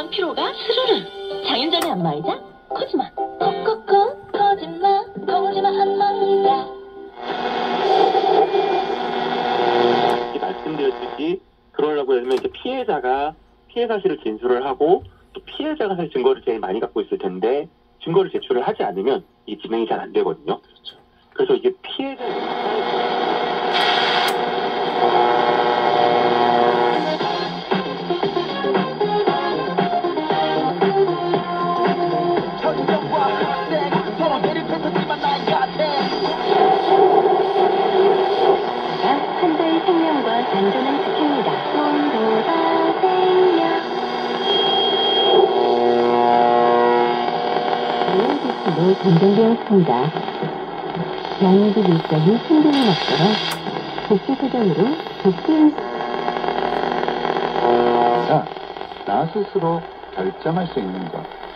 건강 피로가 스르르. 장윤정의 안마의자 코지마. 콕콕콕 코지마 안마의자. 말씀드렸듯이 그러려고 하면 이제 피해자가 피해 사실을 진술을 하고 또 피해자가 사실 증거를 제일 많이 갖고 있을 텐데 증거를 제출을 하지 않으면 이 진행이 잘 안 되거든요. 그래서 이게 피해자 환자의 생명과 안전을 지킵니다. 손보다 생명. 보호기술로 변경되었습니다. 영양제 일정이 신경이 없도록 복수소정으로 복수. 자, 나 스스로 결정할 수 있는 것.